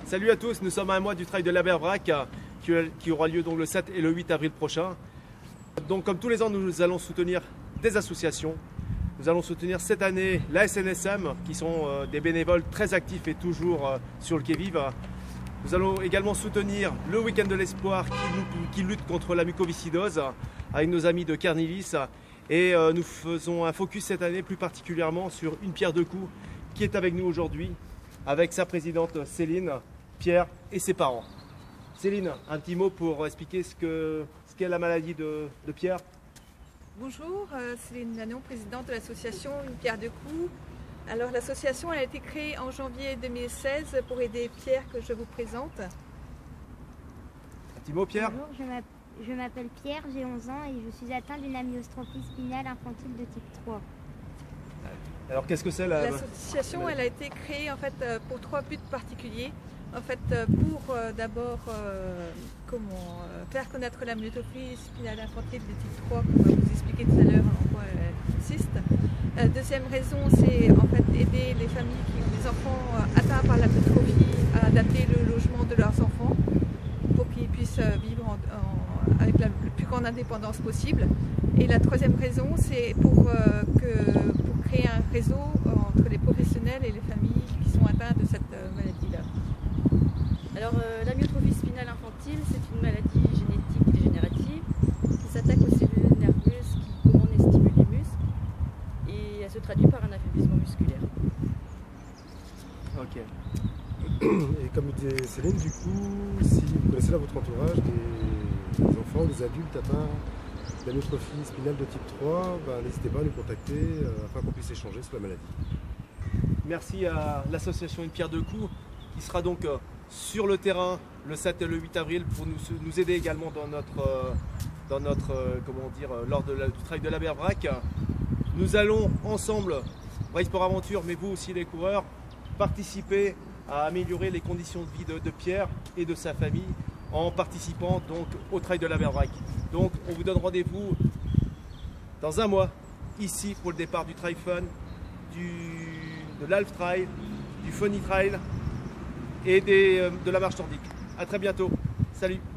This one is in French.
Salut à tous, nous sommes à un mois du Trail de l'Aberbrac qui aura lieu donc le 7 et le 8 avril prochain. Donc comme tous les ans, nous allons soutenir des associations. Nous allons soutenir cette année la SNSM qui sont des bénévoles très actifs et toujours sur le qui-vive. Nous allons également soutenir le Week-end de l'Espoir qui lutte contre la mucoviscidose avec nos amis de Carnivis. Et nous faisons un focus cette année plus particulièrement sur Une Pierre Deux Coups qui est avec nous aujourd'hui avec sa présidente Céline, Pierre et ses parents. Céline, un petit mot pour expliquer ce qu'est la maladie de Pierre. Bonjour, Céline Nanon, présidente de l'association Une Pierre Deux Coups. Alors l'association a été créée en janvier 2016 pour aider Pierre que je vous présente. Un petit mot Pierre. Bonjour, je m'appelle Pierre, j'ai 11 ans et je suis atteint d'une amyostrophie spinale infantile de type 3. Alors qu'est-ce que c'est l'association? Elle a été créée en fait pour 3 buts particuliers. En fait, pour d'abord faire connaître la myostrophie spinale infantile de type 3, qu'on va vous expliquer tout à l'heure en quoi elle consiste. Deuxième raison, c'est en fait aider les familles qui ont des enfants atteints par la myostrophie à adapter le logement de leurs enfants pour qu'ils puissent vivre avec la plus grande indépendance possible. Et la troisième raison, c'est pour créer un réseau entre les professionnels et les familles qui sont atteintes de cette maladie-là. Alors la myotrophie spinale infantile, c'est une maladie génétique dégénérative qui s'attaque aux cellules nerveuses qui commandent et stimulent les muscles et elle se traduit par un affaiblissement musculaire. Ok. Et comme disait Céline, du coup, si vous connaissez dans votre entourage des enfants ou des adultes atteints d'amyotrophie spinale de type 3, n'hésitez pas à nous contacter afin qu'on puisse échanger sur la maladie. Merci à l'association Une Pierre Deux Coups qui sera donc sur le terrain le 7 et le 8 avril pour nous aider également lors du Trail de l'Aberbrac. Nous allons ensemble, Race Sport Aventure, mais vous aussi les coureurs, participer à améliorer les conditions de vie de Pierre et de sa famille en participant donc au Trail de l'Aberbrac. Donc on vous donne rendez-vous dans un mois ici pour le départ du Trail Fun, de l'Half Trail, du Funny Trail et de la marche nordique. A très bientôt. Salut.